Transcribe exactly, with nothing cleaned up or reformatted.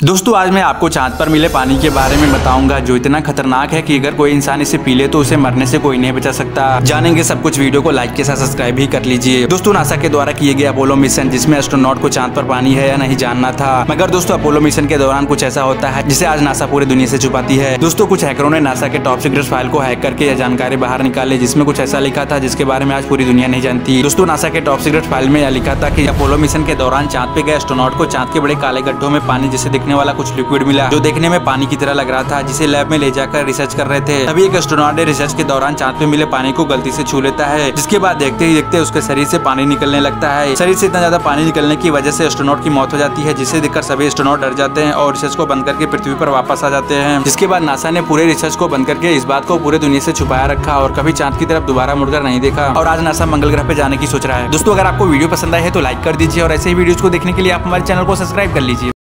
दोस्तों आज मैं आपको चांद पर मिले पानी के बारे में बताऊंगा जो इतना खतरनाक है कि अगर कोई इंसान इसे पी ले तो उसे मरने से कोई नहीं बचा सकता। जानेंगे सब कुछ, वीडियो को लाइक के साथ सब्सक्राइब भी कर लीजिए। दोस्तों नासा के द्वारा किए गए अपोलो मिशन जिसमें एस्ट्रोनॉट को चांद पर पानी है या नहीं जानना था, मगर दोस्तों अपोलो मिशन के दौरान कुछ ऐसा होता है जिसे आज नासा पूरी दुनिया से छुपाती है। दोस्तों कुछ हैकरों ने नासा के टॉप सीक्रेट फाइल को हैक करके यह जानकारी बाहर निकाली जिसमें कुछ ऐसा लिखा था जिसके बारे में आज पूरी दुनिया नहीं जानती। दोस्तों नासा के टॉप सीक्रेट फाइल में यह लिखा था कि अपोलो मिशन के दौरान चांद पे गए एस्ट्रोनॉट को चांद के बड़े काले गड्ढों में पानी जैसे दिखने वाला कुछ लिक्विड जो देखने में पानी की तरह लग रहा था, जिसे लैब में ले जाकर रिसर्च कर रहे थे। तभी एक एस्ट्रोनॉट ने रिसर्च के दौरान चांद पे मिले पानी को गलती से छू लेता है, जिसके बाद देखते ही देखते उसके शरीर से पानी निकलने लगता है। शरीर से इतना ज्यादा पानी निकलने की वजह से एस्ट्रोनॉट की मौत हो जाती है, जिसे देखकर सभी एस्ट्रोनॉट डर जाते हैं और रिसर्च को बंद करके पृथ्वी पर वापस आ जाते हैं। जिसके बाद नासा ने पूरे रिसर्च को बंद करके इस बात को पूरे दुनिया से छुपाया रखा और कभी चांद की तरफ दोबारा मुड़कर नहीं देखा। और आज नासा मंगल ग्रह पे जाने की सोच रहा है। दोस्तों अगर आपको वीडियो पसंद आए है तो लाइक कर दीजिए और ऐसे ही वीडियोस को देखने के लिए आप हमारे चैनल को सब्सक्राइब कर लीजिए।